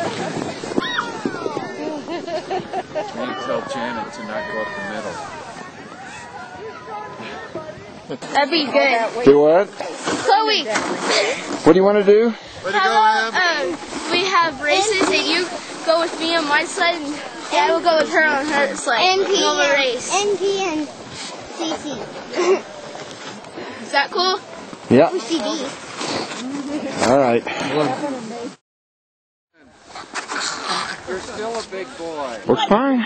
We need to tell Janet to not go up the middle. That'd be good. Do what? Chloe! What do you want to do? Way to go, Em. We have races and you go with me on my sled and Dad will go with her on her sled. NP We'll have a race. NP and CC. Is that cool? Yeah. CD. All right. You're still a big boy. Looks fine.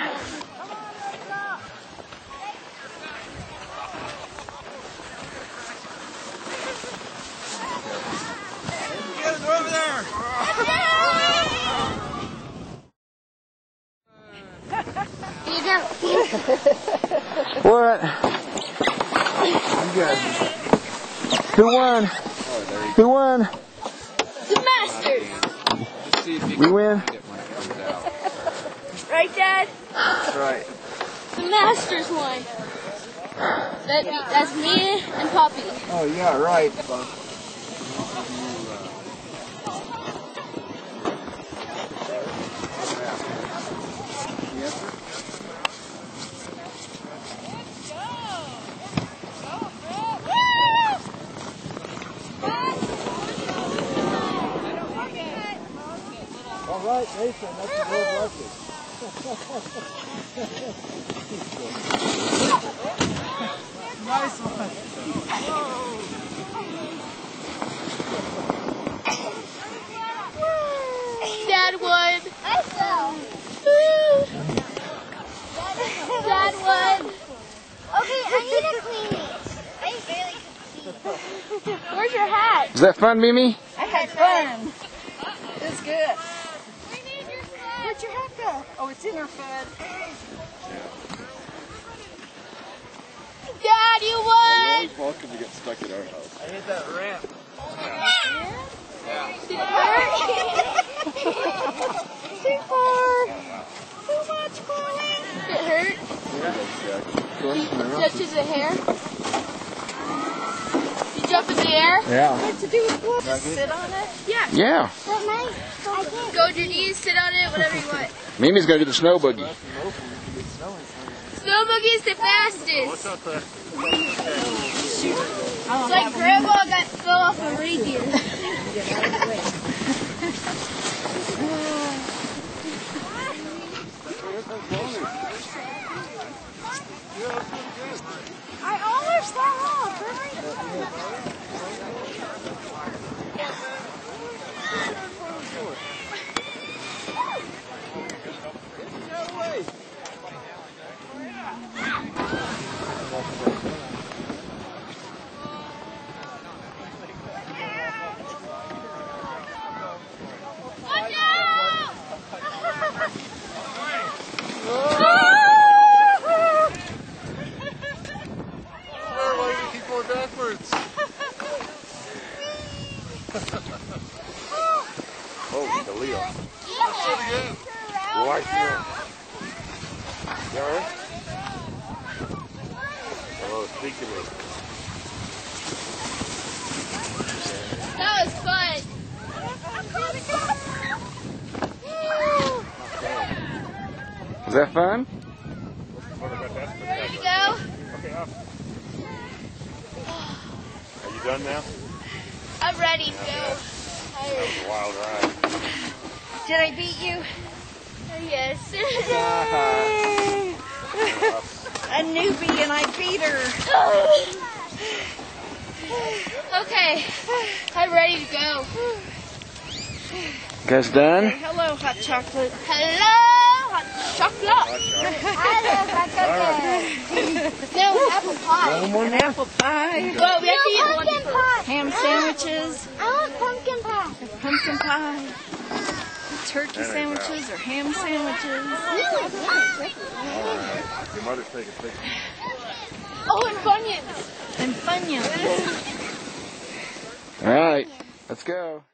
Get it over there. You go. What? You got Who won? Who won? The Masters! Just see if you We can win. find it when it comes out. Right, Dad? That's right. The Masters won. That's me and Poppy. Oh, yeah, right. All right, Mason, that's the world record. Nice one. Dad won. I fell. Dad won. Okay, I need to clean these. I barely could see. Where's your hat? Is that fun, Mimi? I had fun. It was good. Where'd your hat go? Oh, it's in her foot. Dad, you won. Welcome to get stuck at our house. I hit that ramp. Did it hurt? Too far. Too much, Chloe. Did it hurt? Touches the hair? You jump in the air? Yeah. What to do with what? Just sit on it. Yeah. Yeah. But nice. I can't. Go to your knees, sit on it, whatever you want. Mimi's gonna do the snow boogie. Snow boogie's the fastest. up there? It's like Grandma fell off a reindeer. I almost fell off. Holy Toledo. Right here. You all right? Hello, speak to me. That was fun. Was that fun? Ready to go? Okay, up. Are you done now? I'm ready to go. That was a wild ride. Did I beat you? Yes. A newbie and I beat her. Okay, I'm ready to go. You guys done? Hello, hot chocolate. Hello, hot chocolate. No, apple pie. An apple pie. Well, we have to eat one Pumpkin first. pie. Ham sandwiches, I want pumpkin pie. pumpkin pie, turkey sandwiches, or ham sandwiches. Your mother's taking pictures. Oh, and Funyuns. And Funyuns. All right, let's go.